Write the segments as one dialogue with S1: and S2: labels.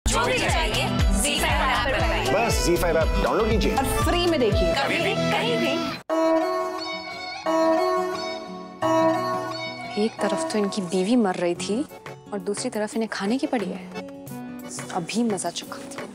S1: जो भी चाहिए ZEE5 ऐप पर पाइए।
S2: बस ZEE5 ऐप डाउनलोड कीजिए
S3: और फ्री में देखिए,
S1: कभी भी कहीं भी।
S4: एक तरफ तो इनकी बीवी मर रही थी और दूसरी तरफ इन्हें खाने की पड़ी है। अभी मजा चखाती हूँ।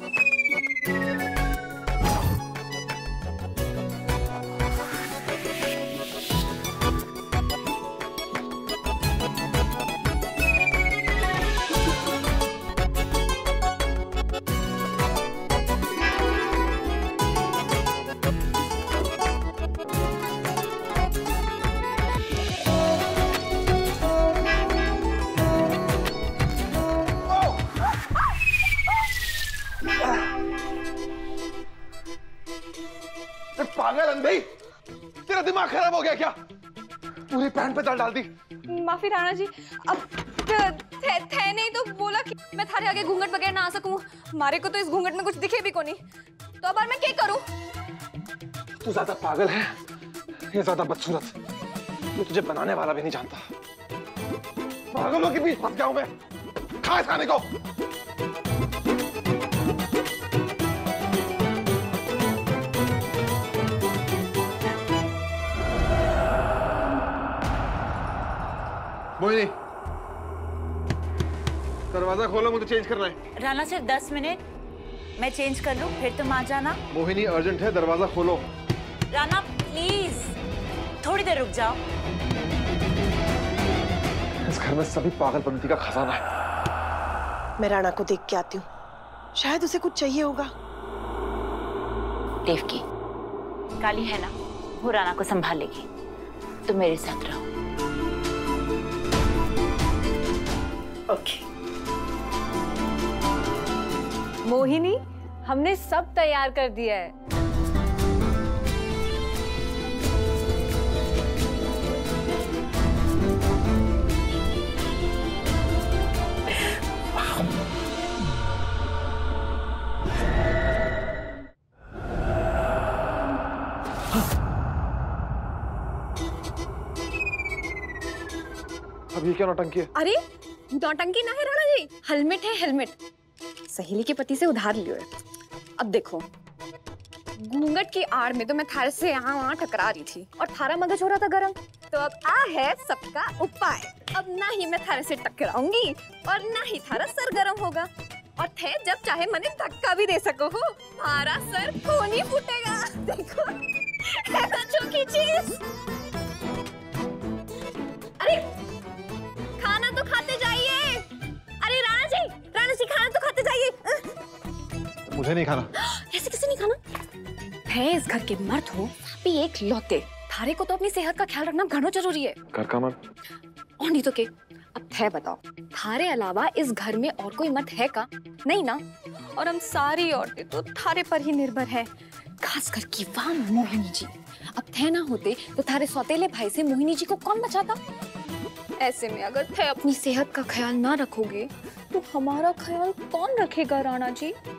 S5: पागल अंधे, तेरा दिमाग खराब हो गया क्या? पूरी पैंट पे दाल डाल दी।
S4: माफी राणा जी, अब थे नहीं तो बोला कि मैं थारे आगे घूंघट बगैर ना आ सकूं। मारे को तो इस घूंघट में कुछ दिखे भी को नहीं, तो अब मैं क्या करूं?
S5: तू ज्यादा पागल है या ज्यादा बदसूरत? मैं तुझे बनाने वाला भी नहीं जानता। पागलों के बीच फंस गया हूं मैं। खा इस खाने को। मोहिनी, दरवाजा खोलो, मुझे चेंज करना है।
S1: राणा सिर्फ 10 मिनट, मैं चेंज कर लूं, फिर तुम आ जाना।
S5: मोहिनी अर्जेंट है, दरवाजा खोलो।
S1: राणा प्लीज थोड़ी देर रुक जाओ।
S5: इस घर में सभी पागलपंती का खजाना है।
S3: मैं राणा को देख के आती हूँ, शायद उसे कुछ चाहिए होगा।
S1: देवकी, काली है ना, वो राणा को संभालेगी, तुम मेरे साथ रहो।
S3: ओके।
S4: मोहिनी, हमने सब तैयार कर दिया है।
S5: अब ये क्या नौटंकी है?
S4: अरे नौटंकी ना है राणा जी, हेलमेट है हेलमेट। सहेली के पति से उधार लियो है। अब देखो, घूंघट की आड़ में तो मैं थारे से यहाँ वहाँ टकरा रही थी और थारा मगज हो रहा था गरम। तो अब आ है सबका उपाय। अब ना ही मैं थारे से टकराऊंगी और ना ही थारा सर गरम होगा। और थे जब चाहे मने धक्का भी दे सको हो, थारा सर खून ही फूटेगा। देखो है ना चौकी चीज। अरे खाना तो खाते जाइए। अरे राणा जी खाना तो खाते जाइए।
S5: मुझे नहीं खाना।
S4: ऐसे किसी नहीं खाना है? इस घर के मर्द हो भी एक लौते, थारे को तो अपनी सेहत का ख्याल रखना घणो जरूरी है।
S5: घर का मर्द
S4: और नहीं तो के। अब है बताओ, थारे अलावा इस घर में और कोई मर्द है का? नहीं ना। और हम सारी औरतें तो थारे पर ही निर्भर है, खास कर की वाह मोहिनी जी। अब थे ना होते तो थारे सौतेले भाई से मोहिनी जी को कौन बचाता? ऐसे में अगर थे अपनी सेहत का ख्याल ना रखोगे तो हमारा ख्याल कौन रखेगा राणा जी?